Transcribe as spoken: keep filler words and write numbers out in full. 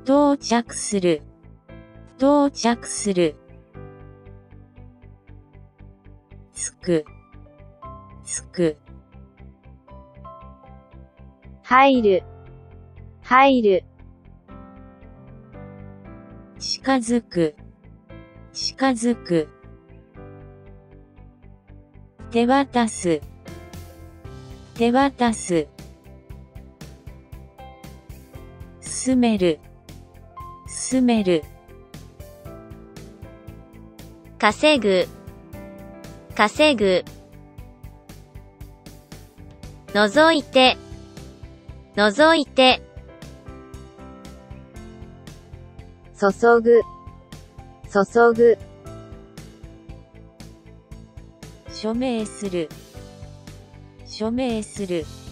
到着する、到着する。つく、つく。 入る、入る。 近づく、近づく。手渡す、手渡す。住める、住める。 稼ぐ、稼ぐ。覗いて、覗いて。注ぐ、注ぐ。 署名する、署名する。